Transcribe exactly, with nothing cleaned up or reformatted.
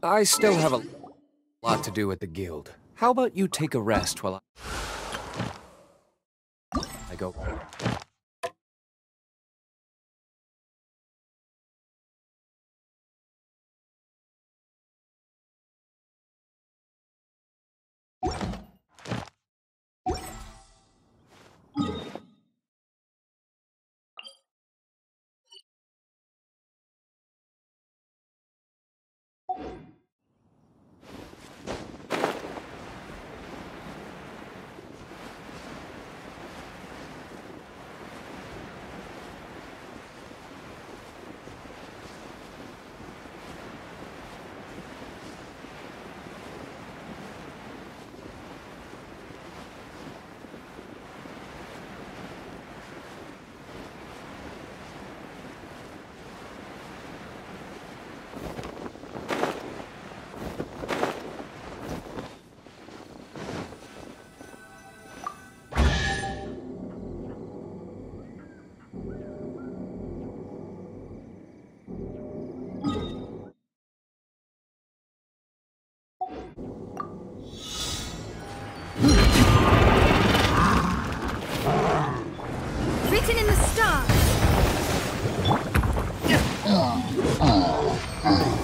I still have a lot to do at the guild. How about you take a rest while I, I go... Written in the stars.